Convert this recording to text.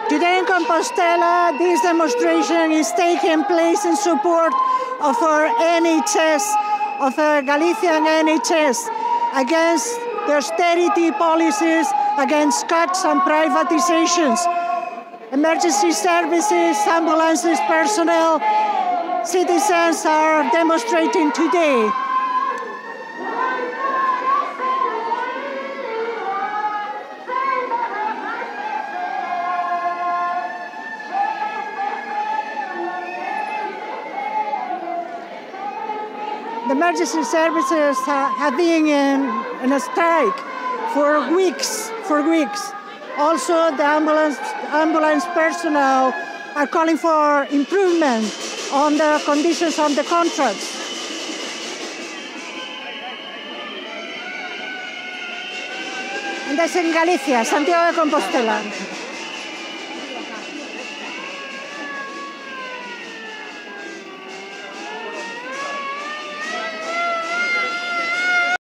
Today in Compostela, this demonstration is taking place in support of our NHS, of our Galician NHS, against the austerity policies, against cuts and privatizations. Emergency services, ambulances, personnel, citizens are demonstrating today. The emergency services have been in a strike for weeks. Also, the ambulance personnel are calling for improvement on the conditions of the contracts. And that's in Galicia, Santiago de Compostela.